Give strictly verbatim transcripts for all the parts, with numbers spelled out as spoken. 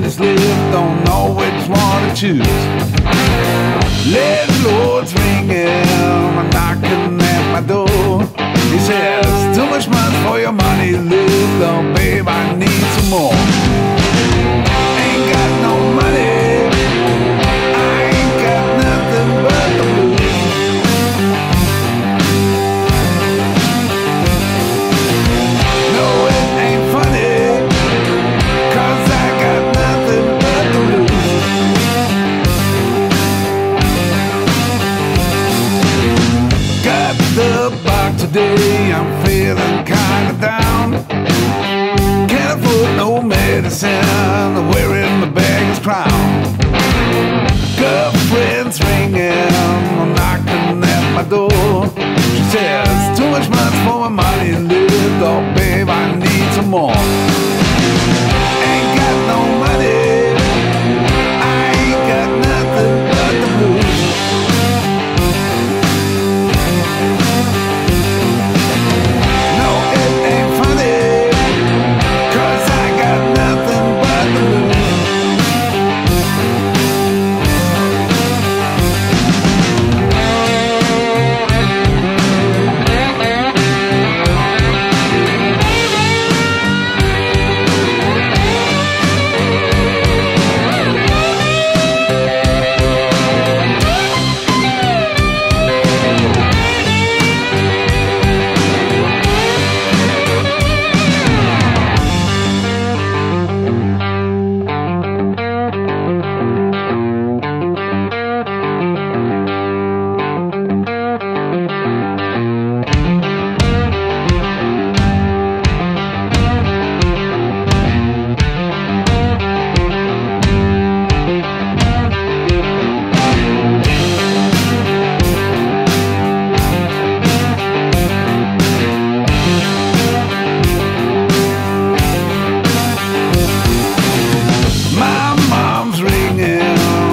just live, don't know which one to choose. Landlord's ringing, knocking at my door. He says, too much money for your money, live, though, babe, I need some more. Ain't got no money, I ain't got nothing but the blues. No, it ain't funny, cause I got nothing but the blues. Got the box today, I'm feeling kinda down. Can't afford no medicine, wearing my beggar's crown. Girlfriend's ringing, knocking at my door. She says, too much money for my money, live, oh babe, I need some more. Ain't got no money, I ain't got nothing but the blues. No, it ain't funny, cause I got nothing but the blues.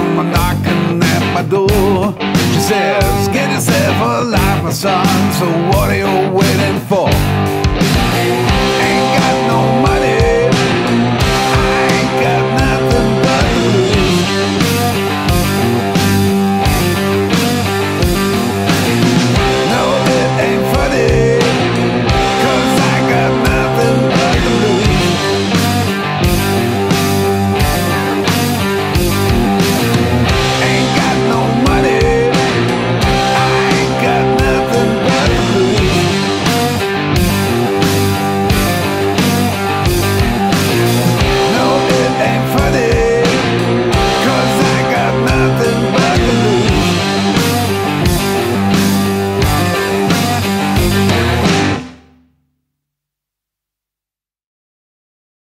Door. She says, get yourself a life, my son, so